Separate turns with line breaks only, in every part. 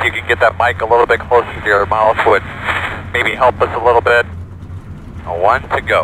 If you can get that mic a little bit closer to your mouth would maybe help us a little bit. 1 to go.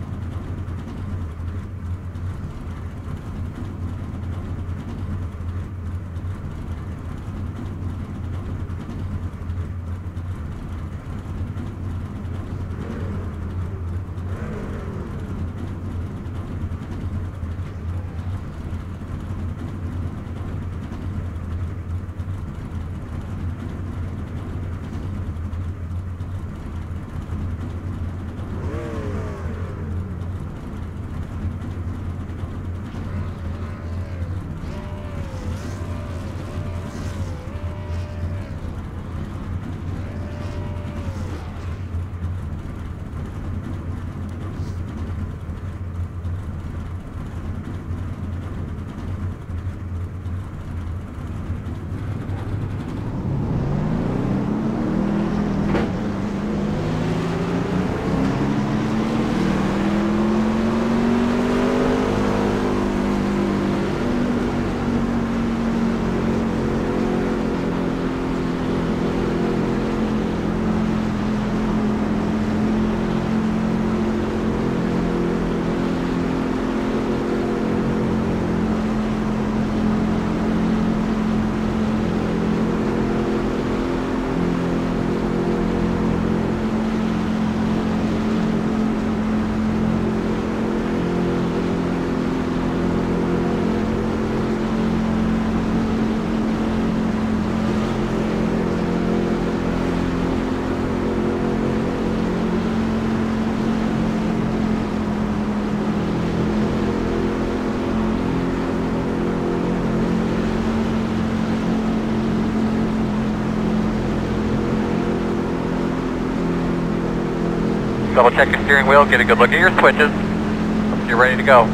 Double check your steering wheel, get a good look at your switches. You're ready to go.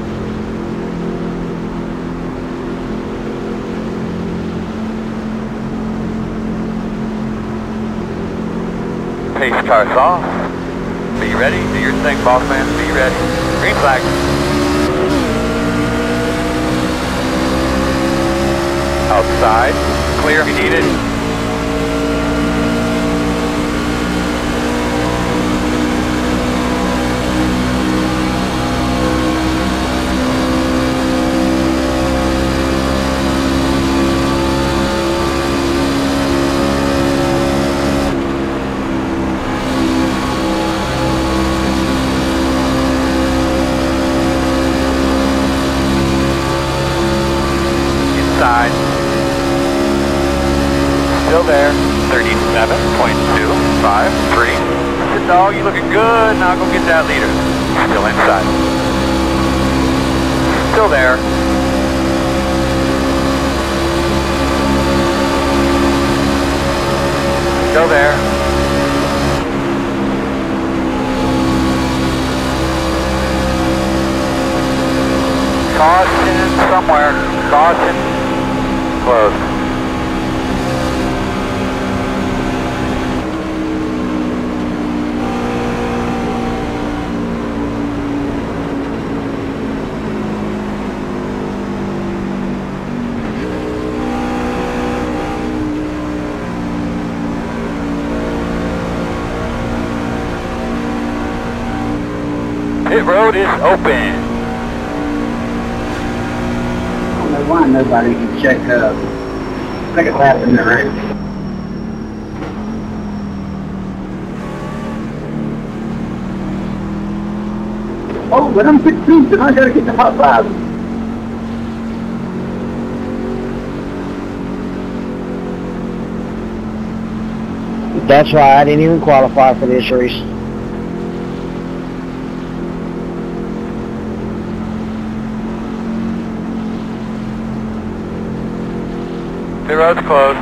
Pace car's off. Be ready, do your thing, boss man, be ready. Green flag. Outside, clear if you need it. Still there, 37.253. Good dog, you looking good. Now go get that leader. Still inside. Still there. Still there. Caution somewhere. Caution. Close. Pit road is open.
I don't know why nobody can check second lap in the race. Oh, but I'm 16th and I gotta get the hot 5.
That's right, I didn't even qualify for this race.
The road's closed.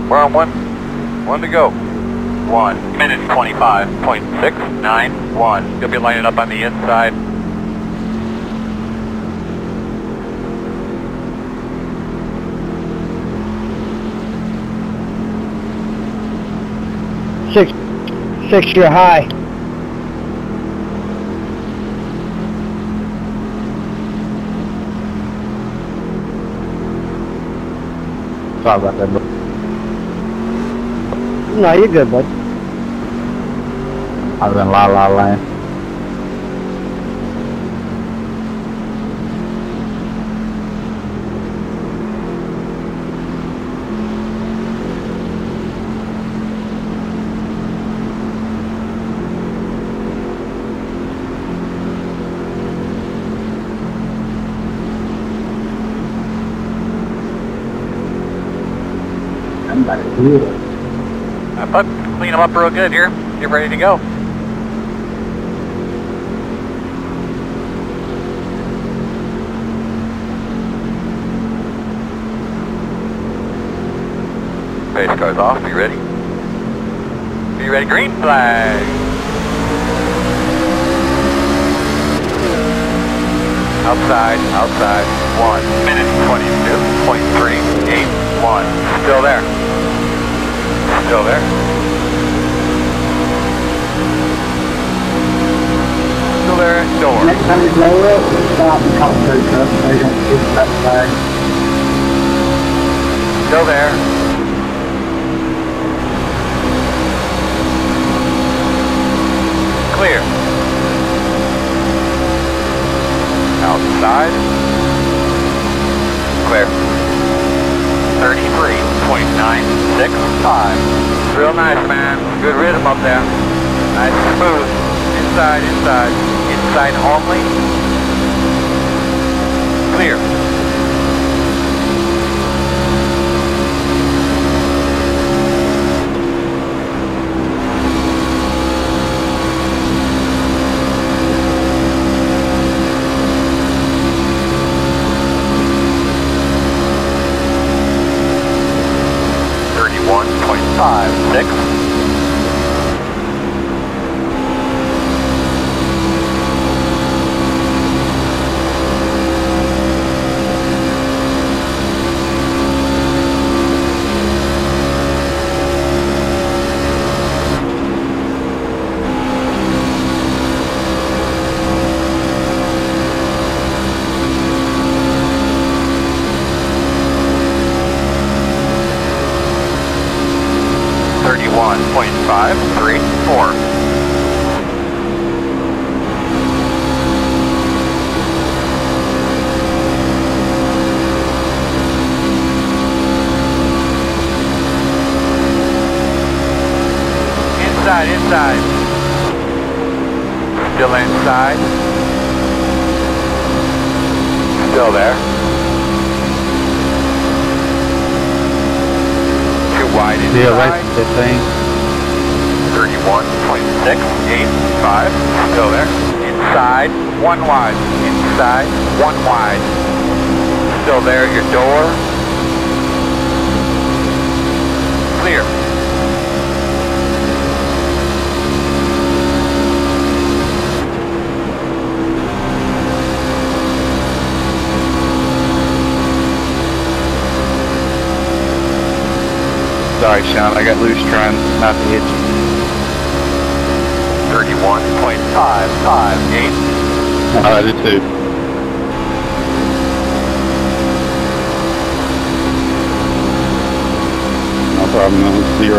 We're on one to go. 1 minute 25.691. You'll be lining up on the inside.
Six-year high. Sorry about that, bud. No, you're good, bud. I was in La La Land.
I'm about to do it.
But clean them up real good here. Get ready to go. Race car's off. Be ready. Be ready. Green flag. Outside. 1 minute 22.381. Still there. Still there. Still there at door.
Next time you blow it, we'll stop and call the truck so they don't get that flag.
Still there. Clear. Outside. Clear. 33.965. Real nice, man. Good rhythm up there. Nice and smooth. Inside. Inside only. Clear. Inside. Still inside. Still there. Too wide inside.
Yeah, right, that thing.
31.685. Still there. Inside. 1 wide. Inside. 1 wide. Still there at your door. Clear.
Sorry, Sean, I got loose trying not to hit you.
31.558.
I did too. No problem, man. 0.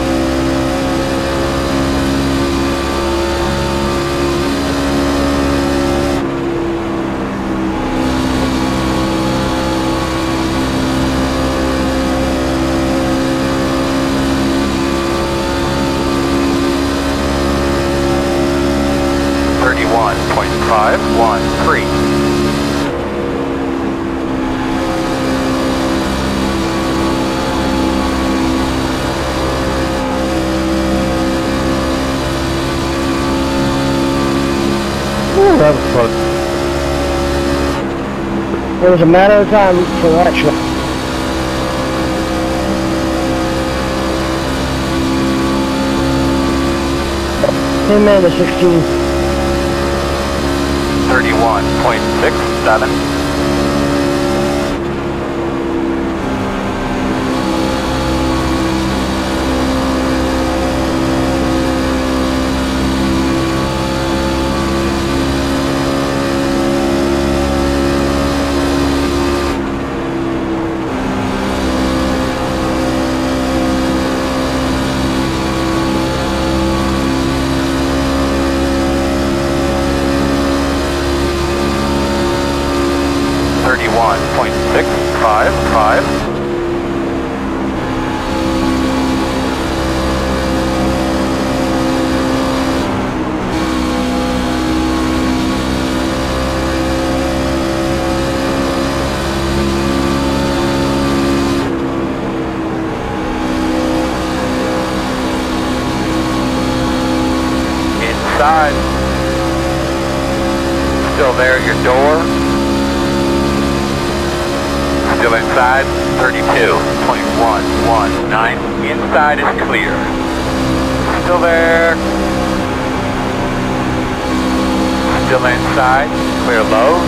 That was close. It was a matter of time for that shot. Hey man, the 16.
31.67. Inside. Still there at your door. Still inside, 32.119. Inside is clear. Still there. Still inside, clear low.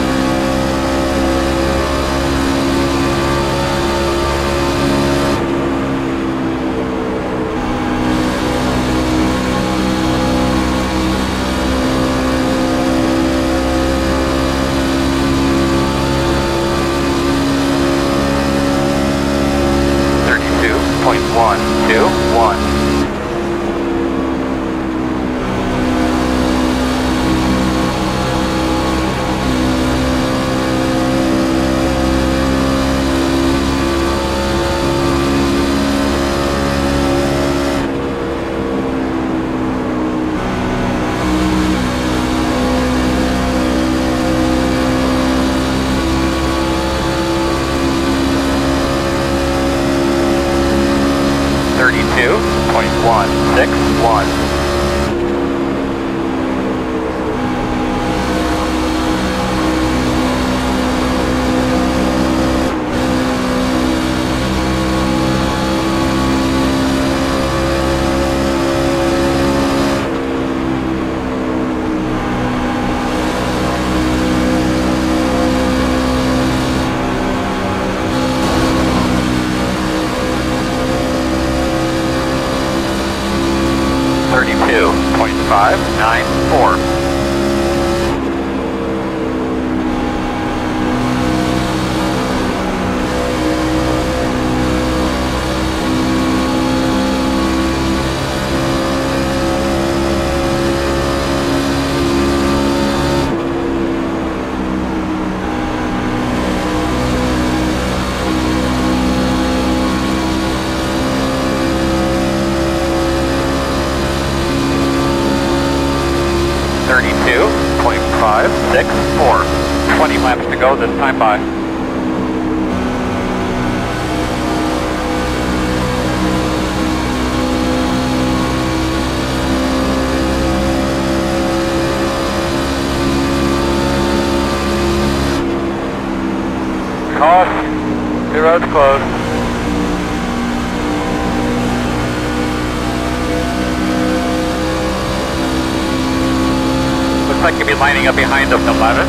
One, two, one. .161. .594. .564. 20 laps to go this time by. Caution, your road's closed. Looks like you'll be lining up behind them, 11.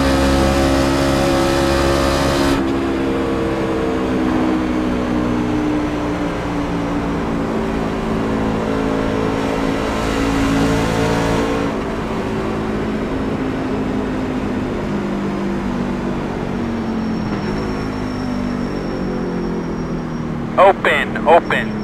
Open, open.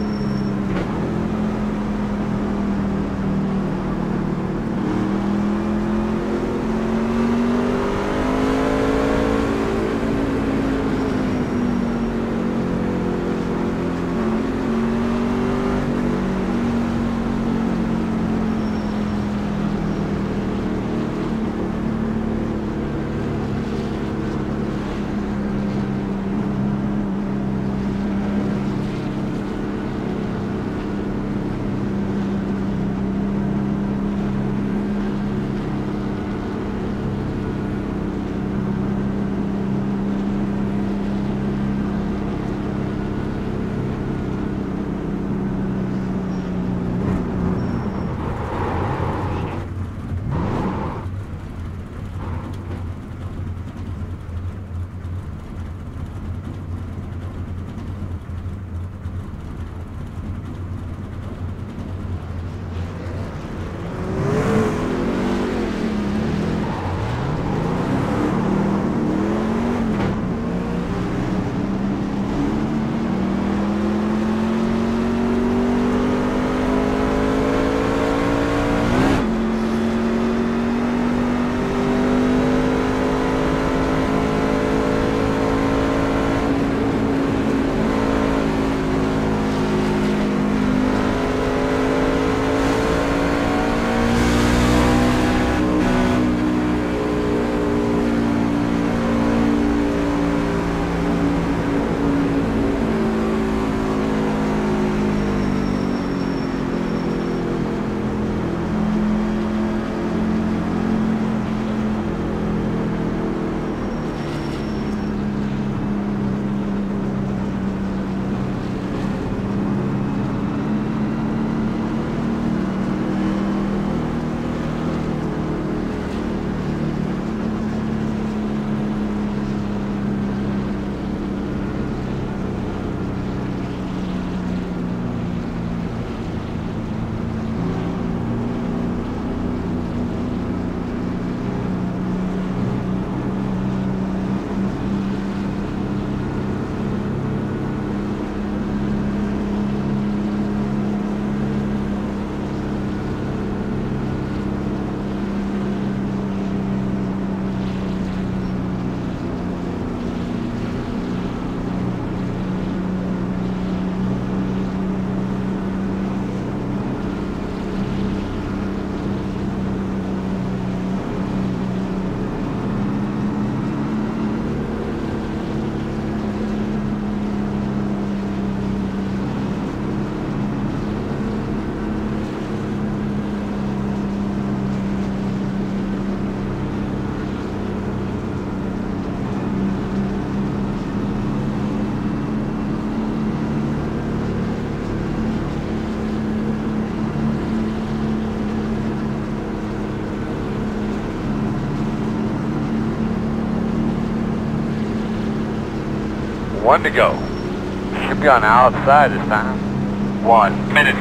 One to go. Should be on the outside this time. 1 minute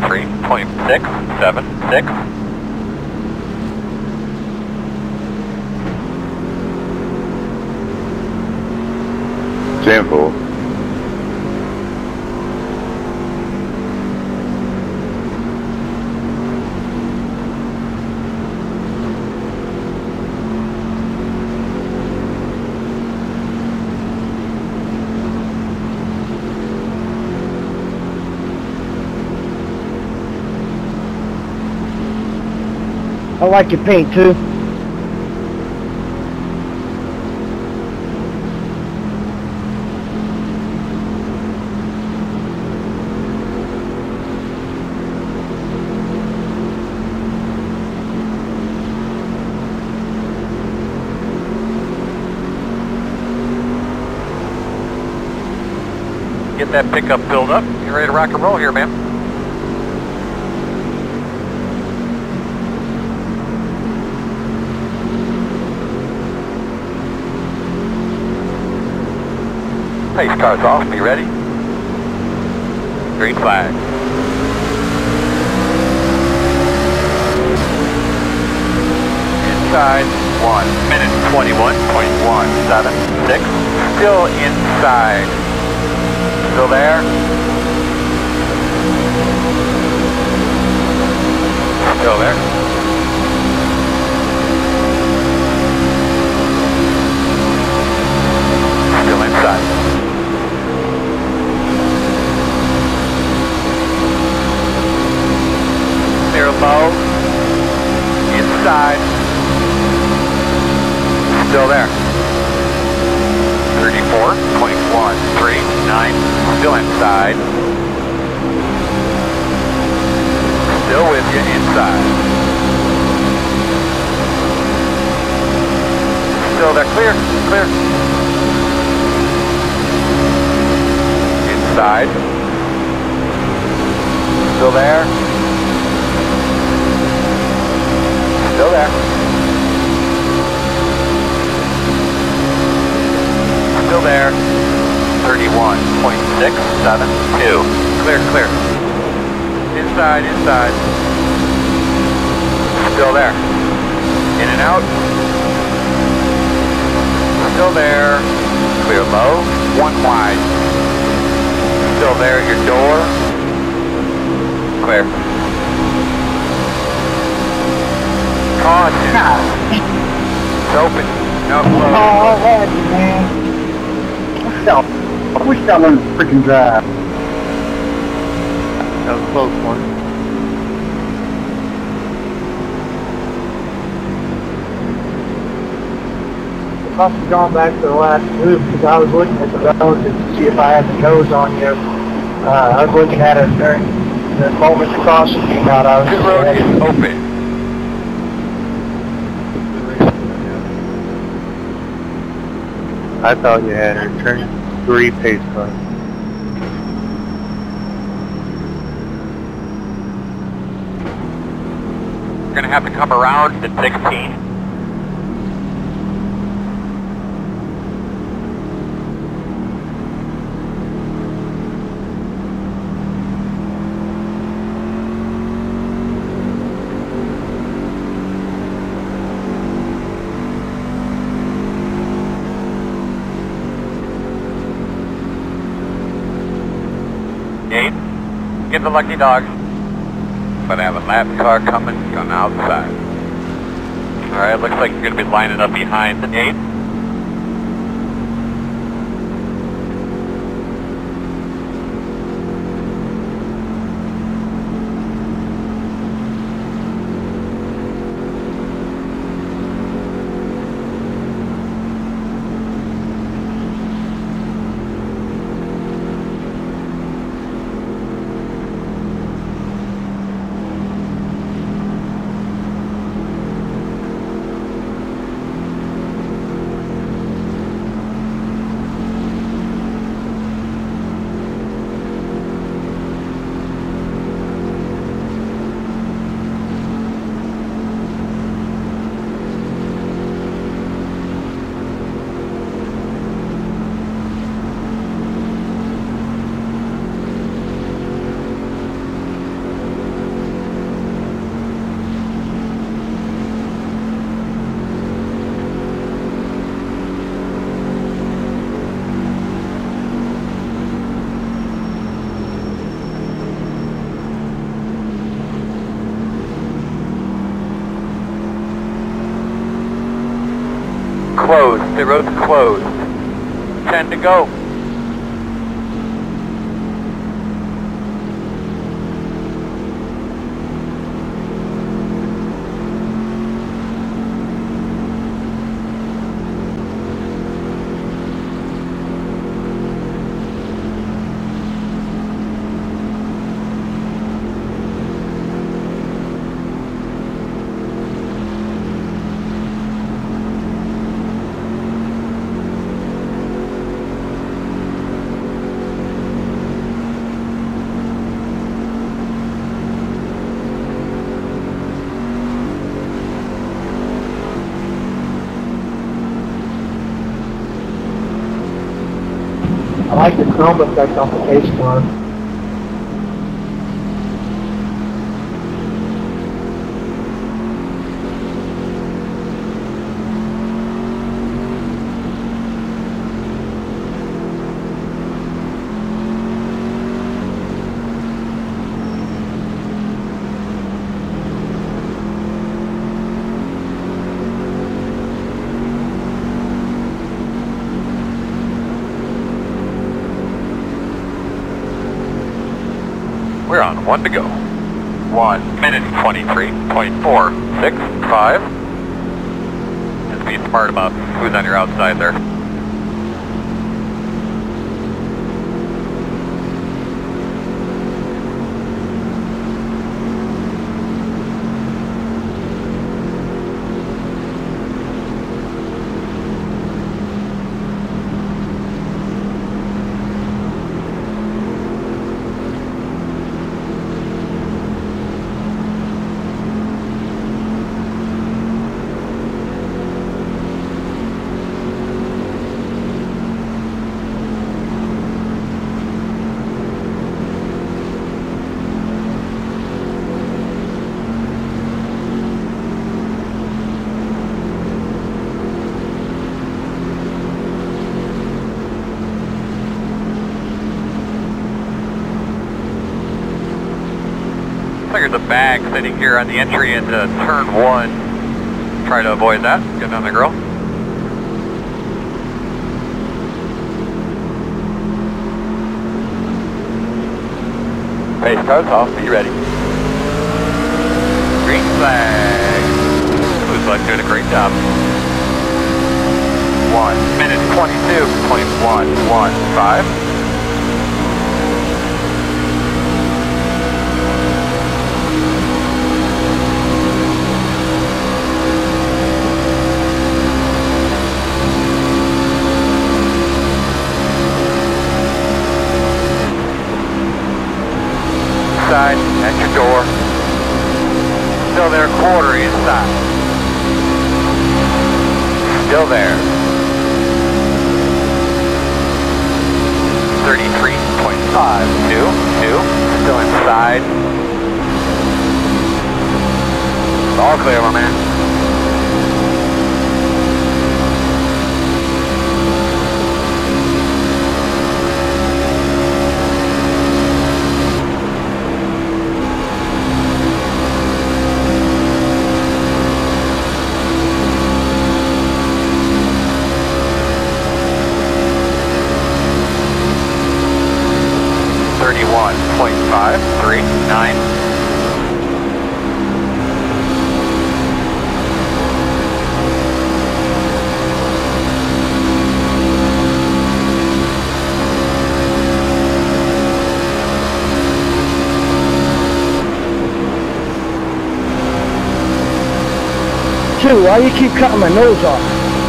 23.676.
Jam full.
I like your paint too.
Get that pickup filled up. You're ready to rock and roll here, man. Pace car's off. Be ready. Green flag. Inside. 1 minute 21.176. Still inside. Still there? Still there? Still inside. Clear low. Inside. Still there. 34.139. Still inside. Still with you inside. Still there. Clear. Clear. Inside. Still there. Still there. Still there. 31.672. Clear, clear. Inside, inside. Still there. In and out. Still there. Clear low. 1 wide. Still there at your door. Clear. Caution. It's open. No close.
Oh, man. I wish I learned to freaking drive.
That was a close one.
I must have gone back to the last move because I was looking at the road to see if I had the nose on you. I was looking at it during the moment the caution came out. I was
Pit road is open.
I thought you had her turn 3 pace car.
You're going to have to come around to 16. Get the lucky dog. But I have a lap car coming on the outside. Alright, looks like you're going to be lining up behind the 8. closed. Pit road's closed. 10 to go.
I like the chrome effect on the pace car.
We're on 1 to go. 1 minute 23.465. Just be smart about who's on your outside there. I think there's a bag sitting here on the entry into turn 1. Try to avoid that. Get on the grill. Pace car's off. Be ready. Green flag. Looks like doing a great job. 1 minute 22.115. At your door. Still there, quarter inside. Still there. 33.522. Still inside. All clear, my man. .539.
Dude, why you keep cutting my nose off?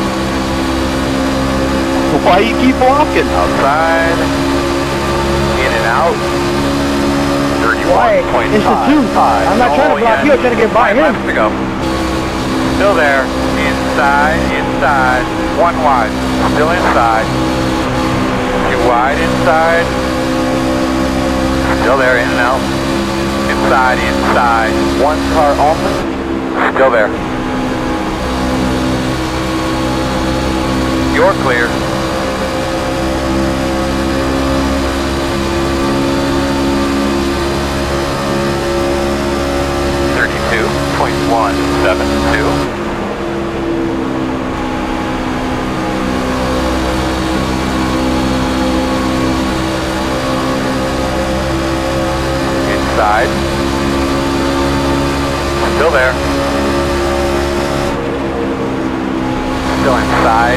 Why you keep walking?
Outside. In and out.
Why? It's the two. I'm not trying to block you, I'm trying to get by him.
Left to go. Still there. Inside, inside. 1 wide. Still inside. 2 wide inside. Still there, in and out. Inside, inside. 1 car open. Still there. You're clear. .172. inside. Still there. Still inside.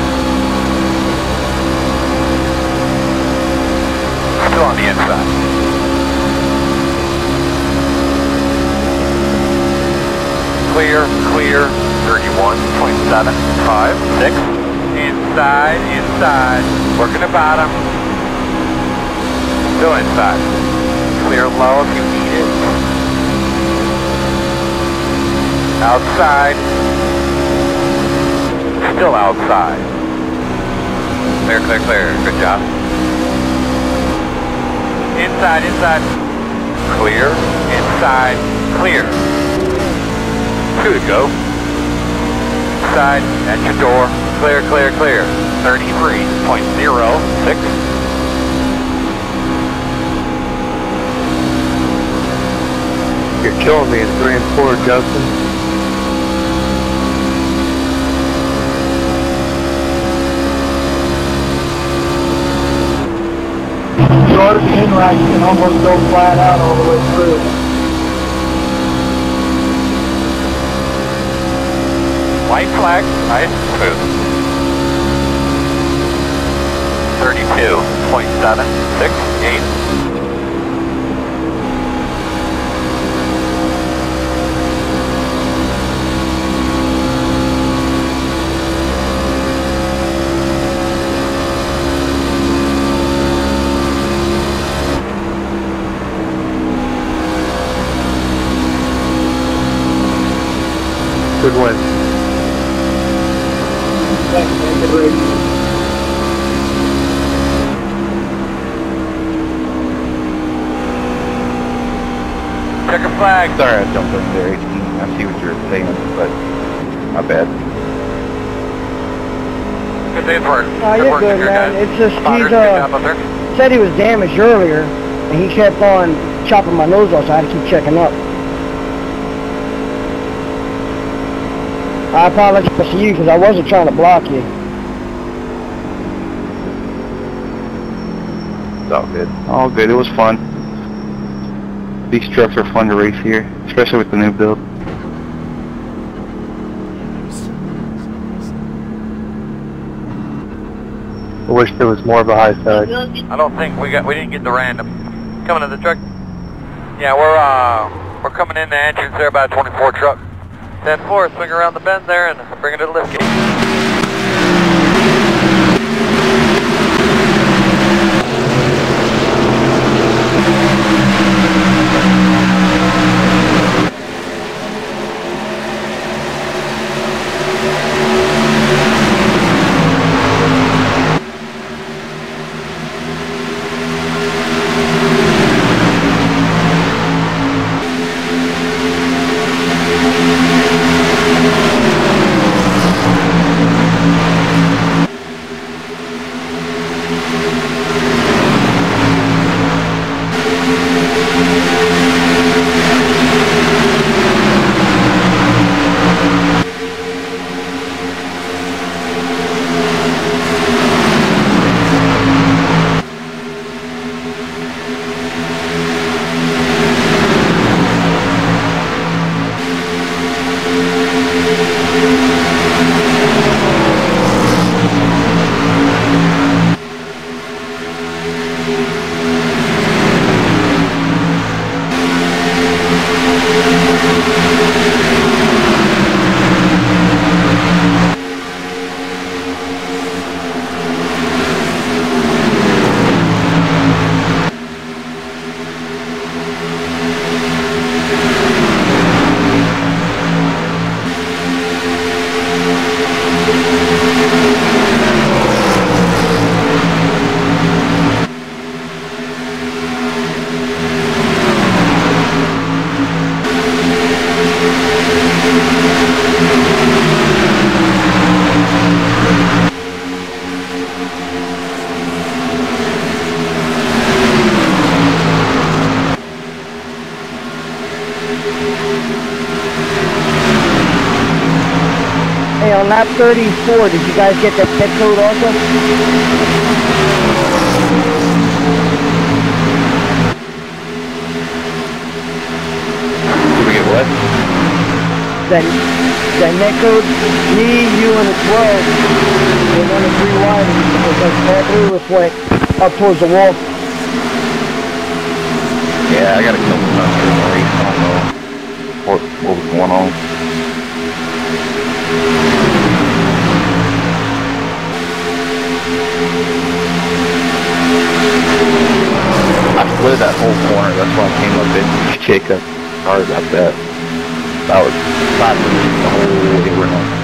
Still on the inside. Clear, clear, 31.756. Inside, inside. Working the bottom. Still inside. Clear low if you need it. Outside. Still outside. Clear, clear, clear. Good job. Inside, inside. Clear, inside, clear. 2 to go. Inside, at your door. Clear, clear, clear. 33.06.
You're killing me at 3 and 4, Justin.
Short of the in-rack, you can almost go flat out all the way through.
White flag, right? Smooth. 32.768.
Good win.
Thanks, man. Good race.
Checker flag.
Sorry I jumped in there, 18. I see what you're saying, but my bad.
Good day's work.
You're
work
good,
here,
man.
guys.
It's just
Spotters,
he's
good job up there.
said he was damaged earlier, and he kept on chopping my nose off, so I had to keep checking up. I apologize to you because I wasn't trying to block you.
It's all good. All good. It was fun. These trucks are fun to race here, especially with the new build.
I wish there was more of a high side.
I don't think we didn't get the random. Coming to the truck. Yeah, we're coming in the entrance there by 24 truck. 10-4, swing around the bend there and bring it to the lift gate.
Hey, on lap 34, did you guys get that pit code also?
what?
Then that goes me, you, and the 12. We're going to 3 wide, because all 3 of us went up towards the wall.
Yeah, I got a couple times in the race. I don't know what was going on. I split that whole corner. That's why I came up into Chica. Sorry about that. That was 5 minutes the whole way around.